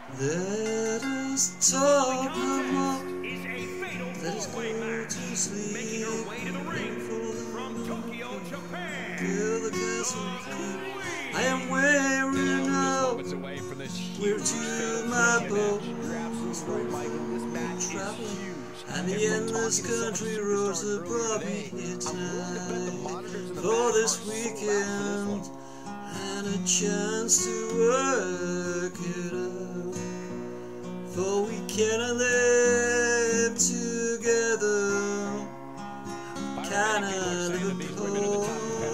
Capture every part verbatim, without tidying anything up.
Let us talk no more. Let us go to sleep. Making her way to the ring from Tokyo, Japan. Feel the castle. I am wearing out. We're to my boat. And the endless country roads above me here tonight. For this weekend and a chance to work it out. For we cannot live together. Cannot live apart.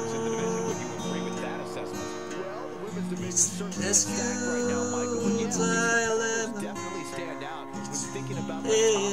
It's the rescue dilemma. Definitely stand out when thinking about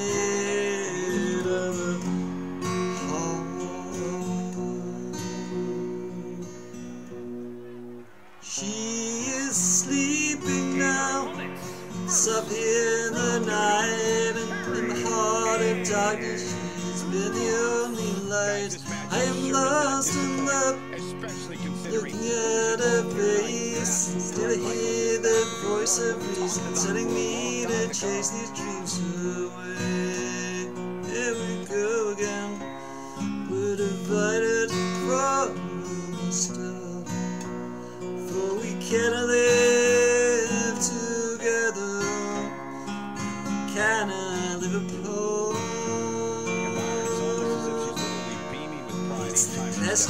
she is sleeping now, up in the night, and in the heart of darkness she's been the only light. I am lost in love, looking at her face, still I hear the voice of reason telling me to chase these dreams away. Here we go again, we're divided from the start, for we cannot live together, cannot live apart. It's the best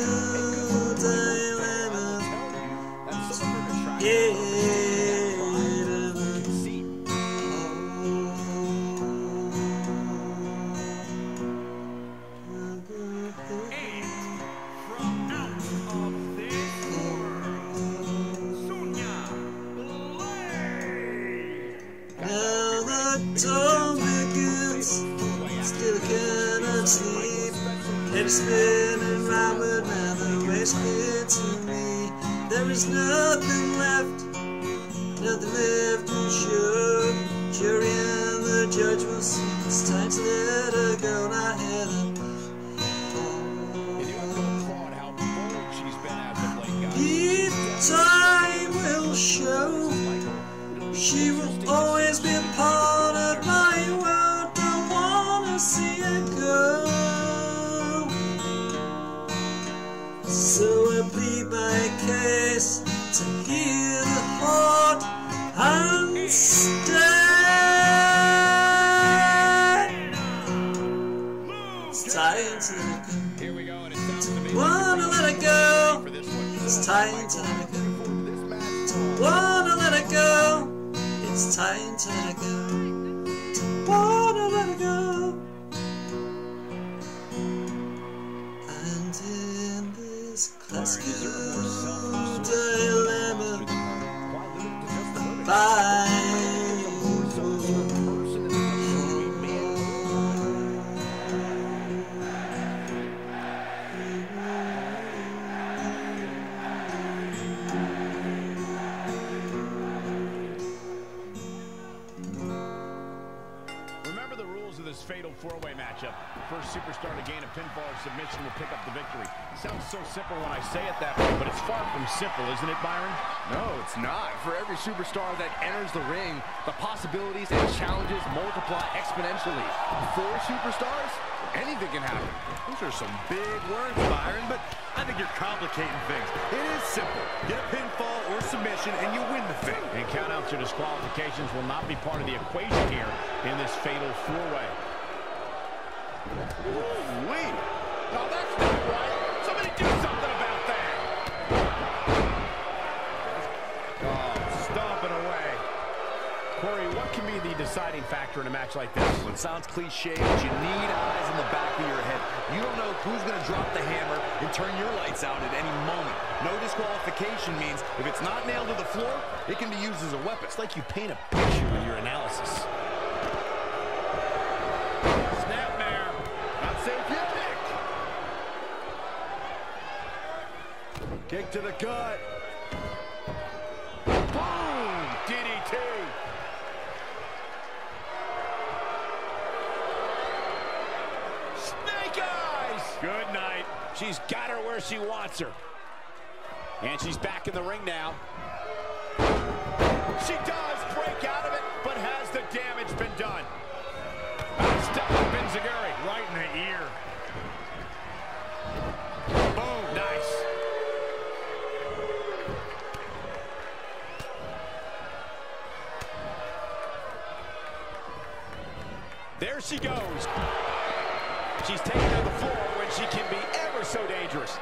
dilemma. Yeah. From out of this world, Sonya. Now the dawn begins, still I cannot sleep. Head is spinning round, but now the way's clear to me. There is nothing left, nothing left to show. Jury and the judge will see. It's time to let her go, not Helen. If time will show, she will always be a part of my world. Don't wanna see her go. So I plead my case to hear the heart and stay. It's time to let go. Here we go, and it sounds to me. Wanna let it go. It's time to let it go. Don't wanna let it go. It's time to let it go. Don't wanna let it go. And in this classical dilemma, bye. This fatal four-way matchup. First superstar to gain a pinfall or submission will pick up the victory. Sounds so simple when I say it that way, but it's far from simple, isn't it, Byron? No, it's not. For every superstar that enters the ring, the possibilities and challenges multiply exponentially. Four superstars? Anything can happen. Those are some big words, Byron, but I think you're complicating things. It is simple. Get a pinfall or submission, and you win the thing. And countouts or disqualifications will not be part of the equation here in this fatal four-way. Wait. No, that's not right. Somebody do something about that. Oh, stomping away. Corey, what can be the deciding factor in a match like this? Well, it sounds cliche, but you need eyes in the back of your head. You don't know who's going to drop the hammer and turn your lights out at any moment. No disqualification means if it's not nailed to the floor, it can be used as a weapon. It's like you paint a picture with your analysis. Snapmare. Not safe yet, Nick. Kick to the gut. Boom! D D T. Snake eyes! Good night. She's got her where she wants her. And she's back in the ring now. She does break out of it, but has the damage been done? Step up Enziguri. Right in the ear. Boom. Nice. There she goes. She's taken to the floor when she can be ever so dangerous.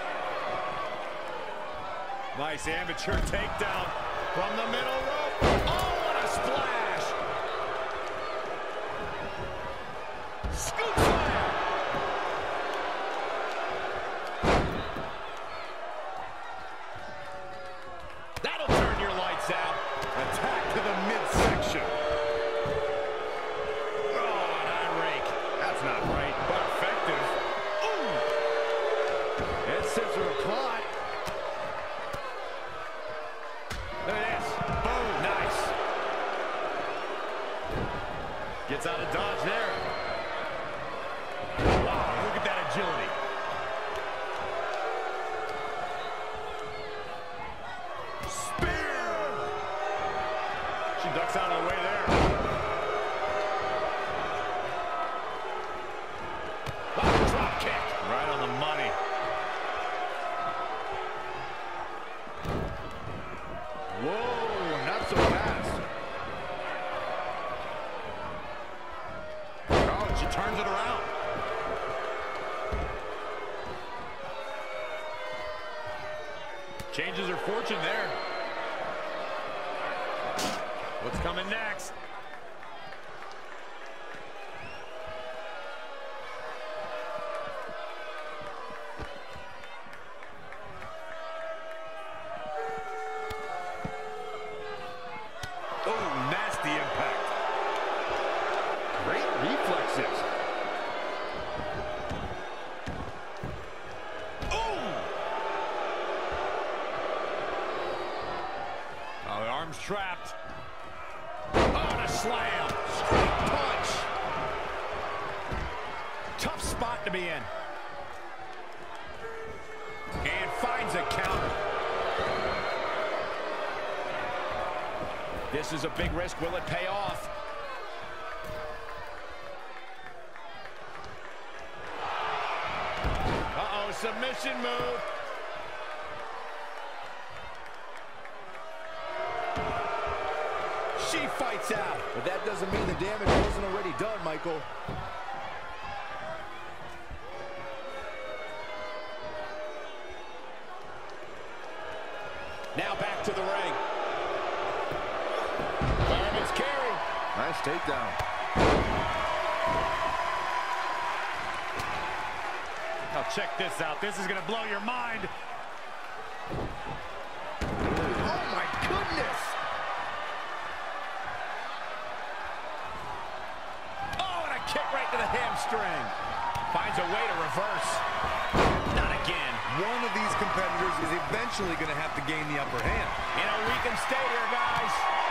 Nice amateur takedown from the middle rope. Oh, what a splash. Scoop slam. That'll turn your lights out. Attack to the midsection. Oh, an eye rake. That's not right, but effective. Ooh. And scissor applied. Look at this. Boom. Nice. Gets out of dodge there. Wow, look at that agility. Spear! She ducks out of the way there. Wow, drop kick. Right on the money. Whoa, not so fast. Oh, she turns it around. Changes her fortune there. What's coming next? Oh, nasty impact. Great reflexes. Arms trapped. Oh, and a slam. Straight punch. Tough spot to be in. And finds a counter. This is a big risk. Will it pay off? Uh-oh, submission move. She fights out. But that doesn't mean the damage wasn't already done, Michael. Now back to the ring. Fireman's carry. Nice takedown. Now check this out. This is going to blow your mind. Oh, my goodness. Kick right to the hamstring. Finds a way to reverse. Not again. One of these competitors is eventually going to have to gain the upper hand. In a weakened state here, guys.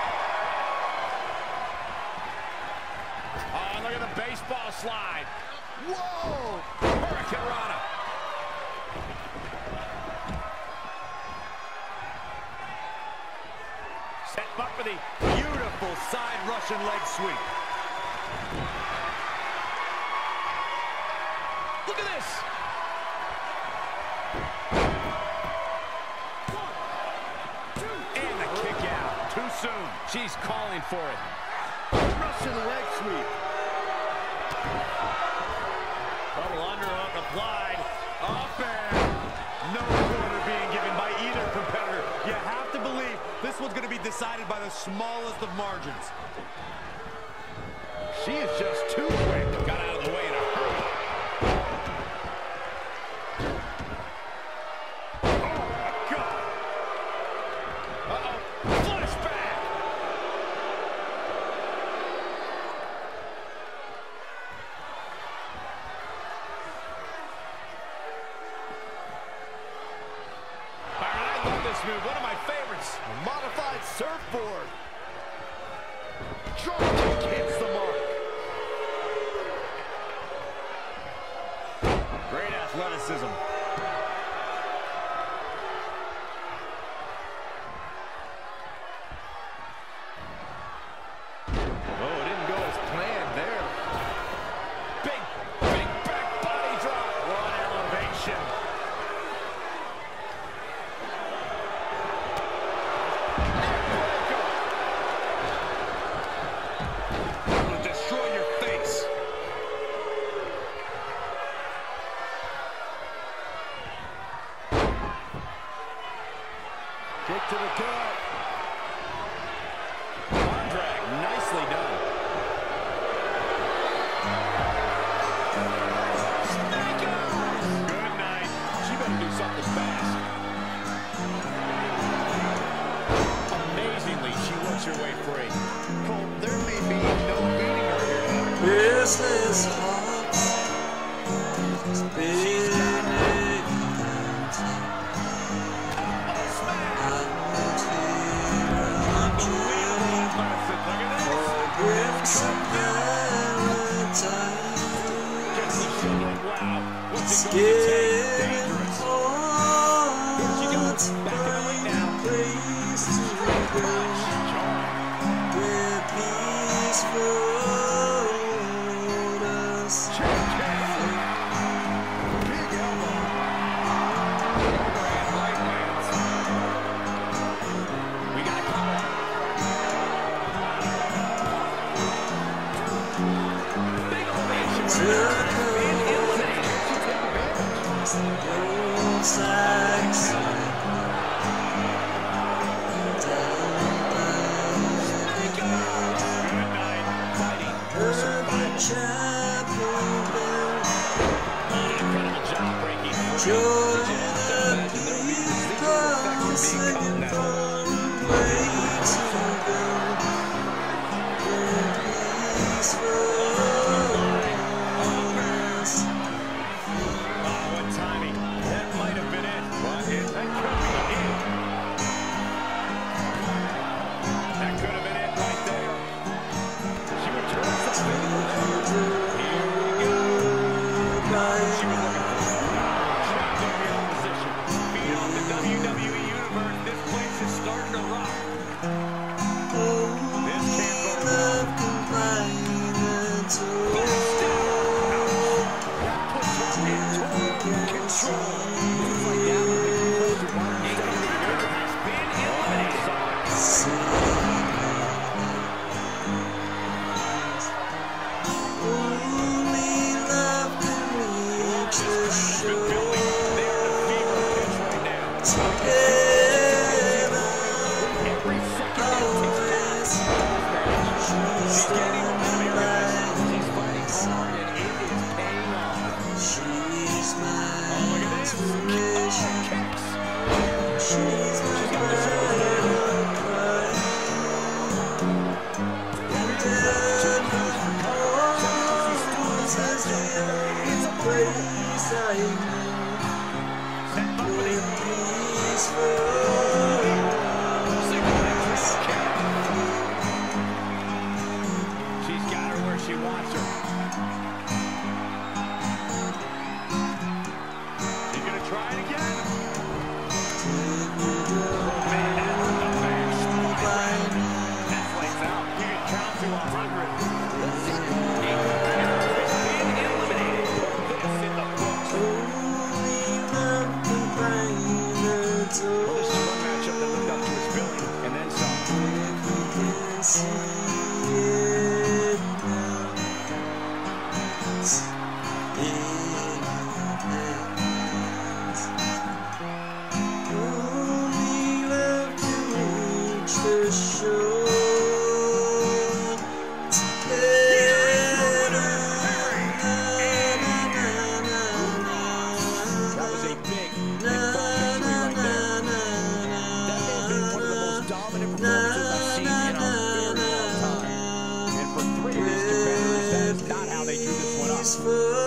Oh, look at the baseball slide. Whoa! Hurricane Rana. Set up for the beautiful side Russian leg sweep. Look at this. One, two, and the kick out. Too soon. She's calling for it. Russian leg sweep. Double underhook applied. Up and no quarter being given by either competitor. You have to believe this one's going to be decided by the smallest of margins. She is just too quick. Got out of the way in a hurry. Move, one of my favorites. A modified surfboard. Drop kick hits the mark. Great athleticism. foot. Arm drag, nicely done. Good night. She better do something fast. Amazingly, she works her way free. Cole, there may be no beating her here now. Restless hearts spinning empty. I'm dreaming for glimpse of paradise. Scaring hearts find a place to go where peaceful waters Big elbow. We got a cover. Big elevation. took old Saxon down by the gate. Good night. Fighting. Heard the chapel bell, Incredible job breaking. joy the people singing from way to go, where peaceful waters. Oh, what timing. That might have been it. But it, that could be it. That could have been it right there. She returns the favor. Here we go. She was looking for trapped in the opposition. Feed off the W W E Universe. This place is starting to rock. This can't go wrong. Puts her in total control. Moves like that will make her closer. Has been eliminated. They are in a fever pitch right now. Every second that takes She's getting eliminated. She's fighting hard and it is paying off. She's Oh, my look at this. inspiration. Oh, kicks. She's my She's got this pride over there. and pride. And then my heart is the only place I know Set company. where peaceful waters. She's got her where she wants her. She's gonna try it again. Man, that's a match. That's lights out. You can count to a hundred. Has been eliminated. Put this in the books. Only love can find the door. Well, this is one matchup that lived up to its billing, and then some. We can see it now. It's in your hands. Only love can reach the shore together. Na, na, na, na, na. That was a big and Na, firm na, victory right na, there. na, That may have been one of the most dominant na, performances I've seen in a very long time. And for three of these competitors, that is not how they drew this one up. peaceful